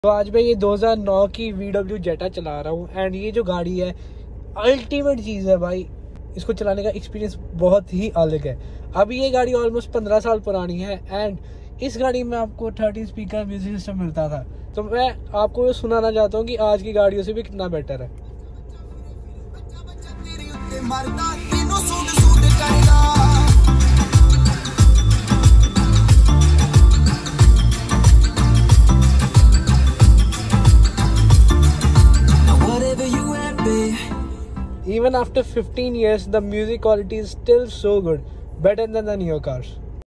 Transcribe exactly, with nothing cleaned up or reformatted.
तो आज मैं ये दो हज़ार नौ की वी डब्ल्यू जेटा चला रहा हूँ एंड ये जो गाड़ी है अल्टीमेट चीज़ है भाई। इसको चलाने का एक्सपीरियंस बहुत ही अलग है। अभी ये गाड़ी ऑलमोस्ट पंद्रह साल पुरानी है एंड इस गाड़ी में आपको थर्टी स्पीकर म्यूजिक सिस्टम मिलता था। तो मैं आपको सुनाना चाहता हूँ कि आज की गाड़ियों से भी कितना बेटर है। Even after fifteen years, the music quality is still so good, better than the newer cars.